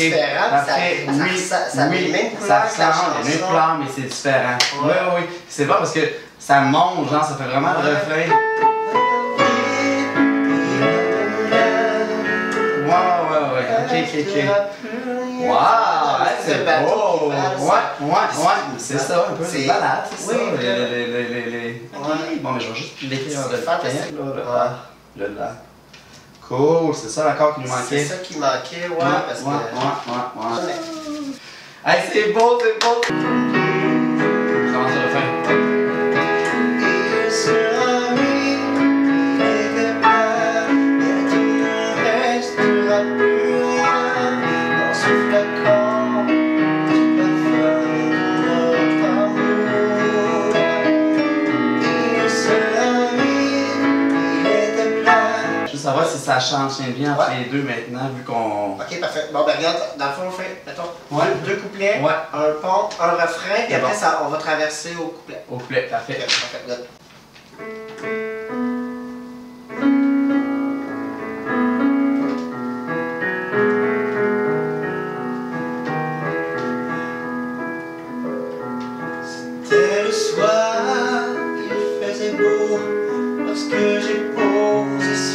différent. Parfait. Ça a les mêmes couleurs que la chanson. Les mêmes couleurs, mais c'est différent. Oui, oui. C'est bon parce que ça monte, genre, ça fait vraiment le refrain. Ouais. Ok. Wow, c'est beau. Ouais. C'est ça, un peu de balade, c'est ça. Bon, mais je vais juste l'écrire en fantastique. Le la. Cool, c'est ça l'accord qui nous manquait. C'est ça qui manquait, ouais, parce que... Ouais. Hey, c'est beau. Comment ça le fait? Savoir si ça change bien entre les deux maintenant, vu qu'on... Ok, parfait. Bon, ben regarde, dans le fond, on fait, mettons, deux couplets, un pont, un refrain, et après, ça, on va traverser au couplet. Au couplet, parfait. Okay, parfait, good. C'était le soir, il faisait beau, lorsque j'ai posé sur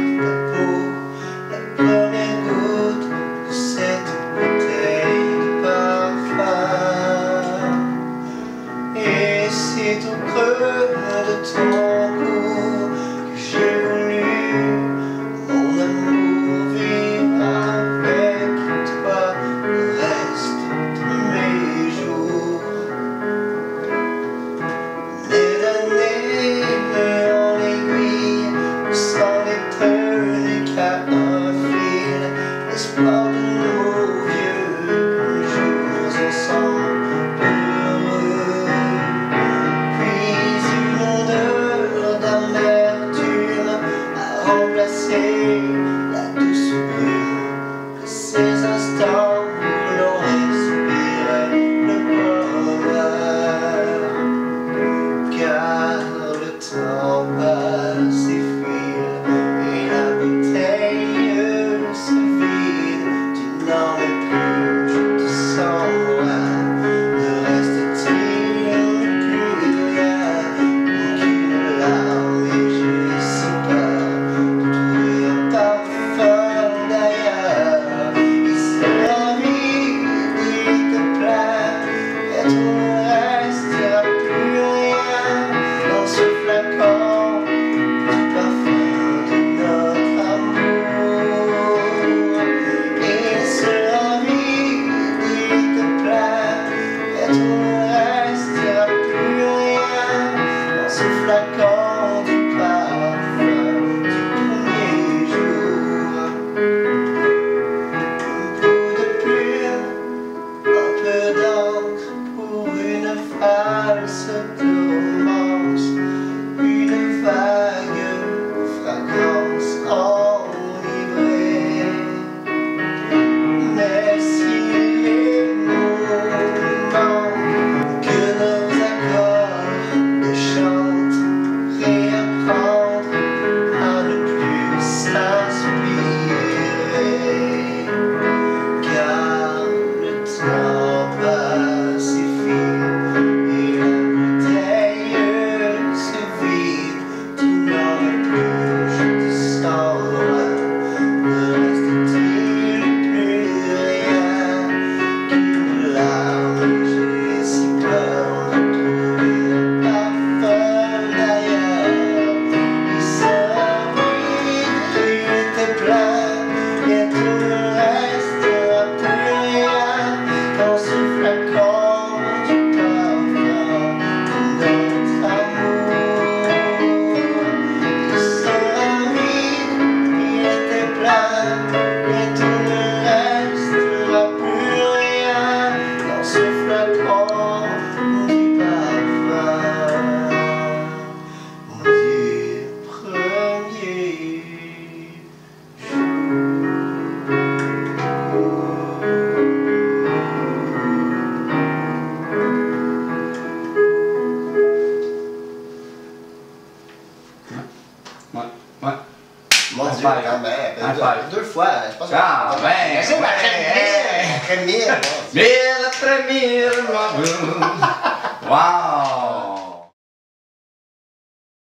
de ton cou que j'ai voulu, mon amour, vivre avec toi le reste de mes jours. Des années en aiguille, sans l'éternité qu'à un fil, l'espoir de nos vieux jours ensemble. La douce brume de ces instants où l'on respirait le bonheur. Car le temps passe et file et la bouteille se vide. Tu n'en veux plus, je te sens loin. Ne reste-t-il plus rien qu'une larme et j'ai si peur. Cette romance, une vague fragrance enivrée. Mais si les moments que nos accords chantent, réapprendre à ne plus s'inspirer, car le temps passe et file. Mon Dieu, quand même. Deux fois, je pense que... Ah, ben! Imagine ma Après 1000. Mille après mille, ma boum. Wow!